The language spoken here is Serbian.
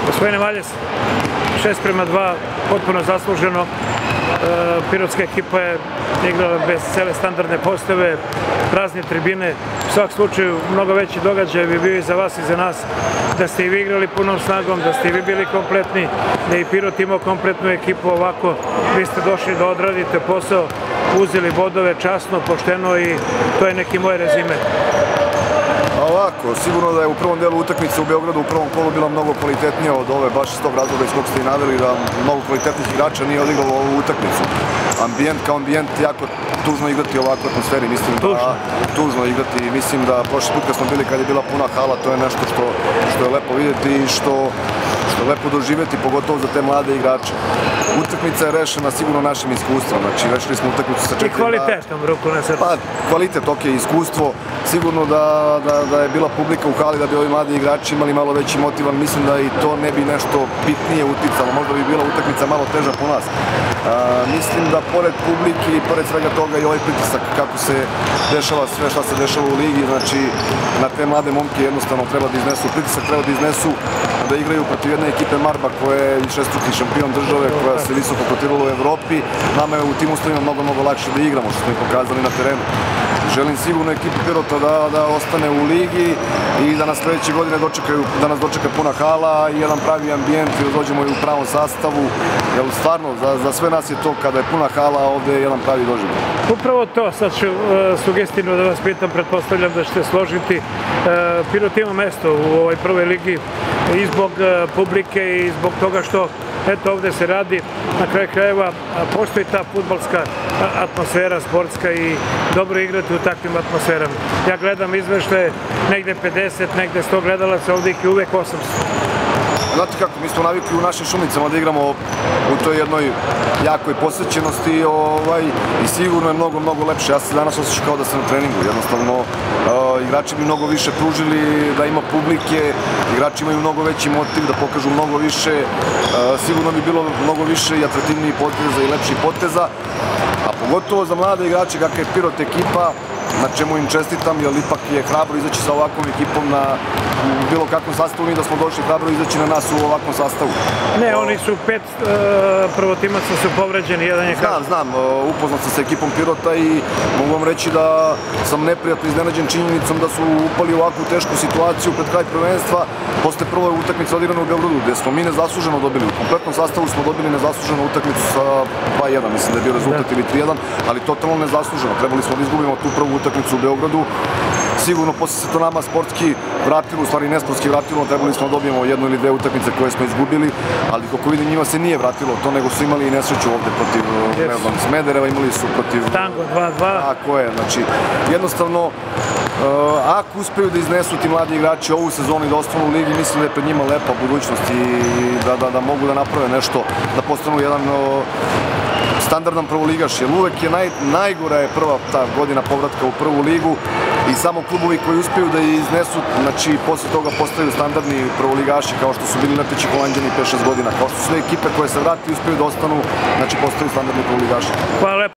Gospodine Valjes, 6:2, potpuno zasluženo. Pirotska ekipa je igrala bez cele standardne postave, prazne tribine. U svakom slučaju, mnogo veći događaj bi bio i za vas i za nas da ste i vi igrali punom snagom, da ste i vi bili kompletni, da je i Pirot imao kompletnu ekipu. Ovako, vi ste došli da odradite posao, uzeli bodove časno, pošteno i to je neki moj rezime. Ovako, sigurno da je u prvom delu utakmice u Beogradu u prvom kolu bila mnogo kvalitetnija od ove, baš iz tog razloga iz kog ste i naveli, da mnogo kvalitetnih igrača nije odigralo ovu utakmicu. Ambijent kao ambijent, jako tužno igrati u ovakvoj atmosferi, mislim da tužno igrati. Mislim da prošli put kad smo bili kad je bila puna hala, to je nešto što je lepo vidjeti i što je lepo doživjeti, pogotovo za te mlade igrače. Utakmica je rešena sigurno našim iskustvom, znači rešili smo utakmicu sa 4 I kvalitetom, ruku na srce. Pa, kvalitet, ok, iskustvo, sigurno da je bila publika u hali, da bi ovi mladi igrači imali malo veći motivan, mislim da i to ne bi nešto bitnije uticalo, možda bi bila utakmica malo teža po nas. Mislim da pored publike i pored svega toga i ovaj pritisak kako se dešava sve šta se dešava u ligi, znači na te mlade momke jednostavno treba da iznesu pritisak, treba da iznesu da igraju protiv jedne ekipe Marba koja je višestruki šampion države, koja se visoko kotirala u Evropi. Nama je u tim uslovima mnogo lakše da igramo, što smo i pokazali na terenu. Želim sigurno ekipu Pirota da ostane u ligi i da nas sledeće godine dočeka puna hala i jedan pravi ambijent i da dođemo i u pravom sastavu. Jer stvarno, za sve nas je to kada je puna hala, ovde je jedan pravi doživljaj. Upravo to, sad ću sugestijno da vas pitam, pretpostavljam da ćete složiti. Pirot ima mesto u ovoj prvoj ligi i zbog publike i zbog toga što eto ovde se radi, na kraju krajeva postoji ta fudbalska atmosfera, sportska i dobro igrati u takvim atmosferama. Ja gledam izveštaje, negde 50, negde 100 gledalaca, ovde ih je uvek 800. Znate kako, mi smo navikli u našim Šumicama da igramo u toj jednoj jakoj posvećenosti i sigurno je mnogo lepše. Ja se danas osjećam kao da sam na treningu, jednostavno igrači bi mnogo više pružili da ima publike, igrači imaju mnogo veći motiv da pokažu mnogo više, sigurno bi bilo mnogo više i atraktivnijih poteza i lepših poteza, a pogotovo za mlade igrače kakva je Pirot ekipa, na čemu im čestitam, jer ipak je hrabro izaći sa ovakvom ekipom u bilo kakvom sastavu, mi da smo došli hrabro izaći na nas u ovakvom sastavu. Ne, oni su 5 prvotimaca su povređeni, jedan je kao... Znam, upoznat sam sa ekipom Pirota i mogu vam reći da sam neprijatno iznenađen činjenicom da su upali u ovakvu tešku situaciju pred kraj prvenstva, posle prve utakmice odigrane u Beogradu, gde smo mi nezasluženo dobili, u kompletnom sastavu smo dobili nezasluženu utakmicu sa 2:1, mislim da je bio rezultat ili 3:1, ali totalno nezasluženo, trebali smo da izgubimo tu prvu utakmicu u Beogradu. Sigurno posle se to nama sportski vratilo, u stvari nesportski vratilo, trebali smo da dobijemo jednu ili dve utakmice koje smo izgubili, ali kako vidim njima se nije vratilo to, nego su imali i nesreću ovde protiv, ne znam, Smedereva, imali su protiv... Tango 2:2. Tako je, znači, jednostavno, ako uspeju da iznesu ti mladi igrači ovu sezonu i da ostanu u ligi, mislim da je pred njima lepa budućnost i da mogu da naprave nešto, da postanu jedan standardan prvoligaš, jer uvek je najgora je prva ta godina povratka u prvu ligu i samo klubovi koji uspeju da je iznesu, znači posle toga postaju standardni prvoligaši kao što su bili Leteći Holanđani 5-6 godina, kao što su sve ekipe koje se vrati i uspeju da ostanu, znači postaju standardni prvoligaši. Hvala lepo.